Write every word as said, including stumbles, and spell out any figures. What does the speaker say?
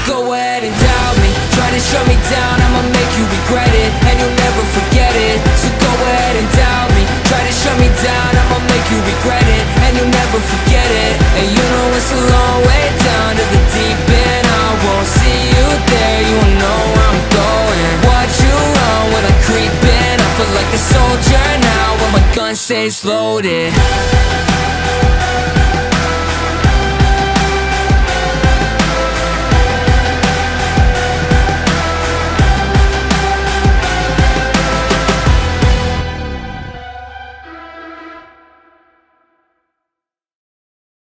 go ahead and doubt me. Try to shut me down, I'ma make you regret it, and you'll never forget it. So go ahead and doubt me. Try to shut me down, I'ma make you regret it, and you'll never forget it. And you know it's a long way down to the deep end. I won't see you there, you won't know where I'm going. Watch you run when I creep in. I feel like a soldier now when my gun stays loaded.